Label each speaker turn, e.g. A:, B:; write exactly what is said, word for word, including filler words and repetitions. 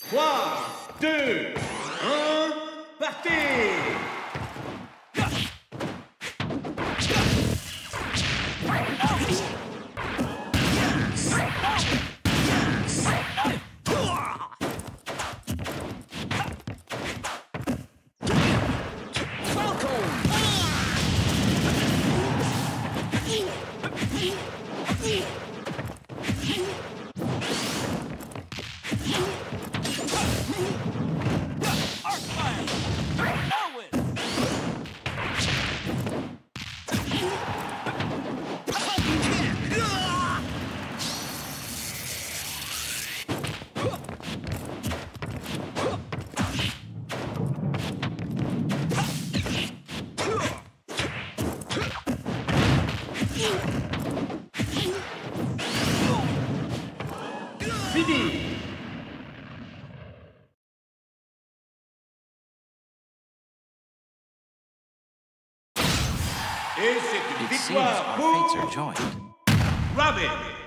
A: trois, deux, un, partez! Fini! Et c'est une
B: It seems
A: victoire
B: our fates are
A: pour
B: joined.
A: Robin.